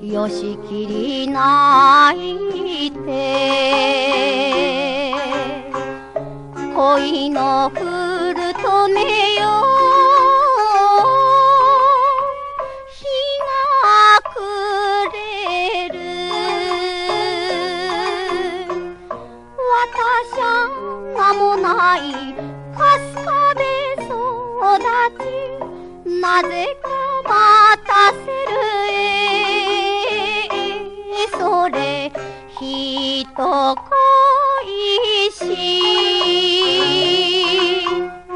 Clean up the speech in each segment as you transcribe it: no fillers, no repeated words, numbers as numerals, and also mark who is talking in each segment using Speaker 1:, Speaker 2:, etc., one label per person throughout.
Speaker 1: よしきり泣いて恋のフルトネよ日が暮れる私は名もない春日部育ちなぜか待たせるそれ人恋しい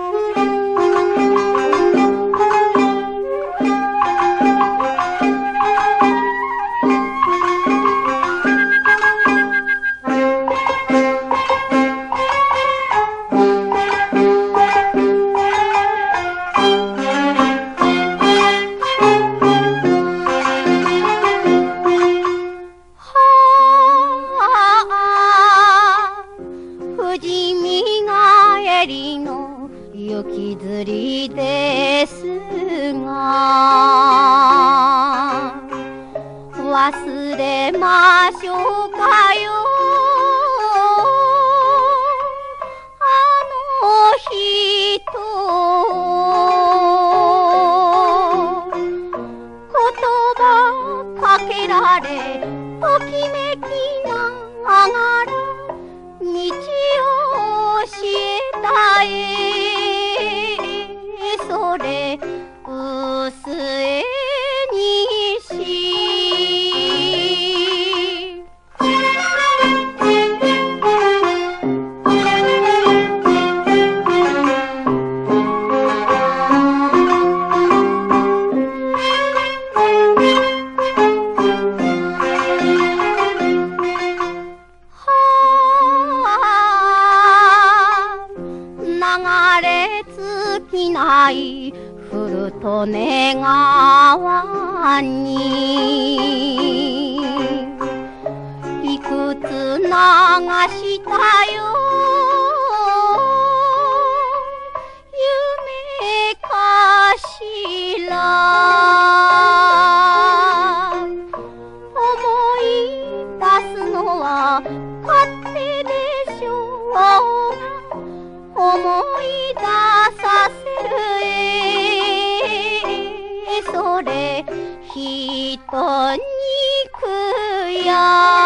Speaker 1: 雪吊りですが忘れましょうかよあの人言葉かけられときめきながら道を教えたそれうすえにし流れ尽きない古利根川にいくつ流したよ夢かしら思い出すのは勝手でしょうが思い出させるそれ人に悔や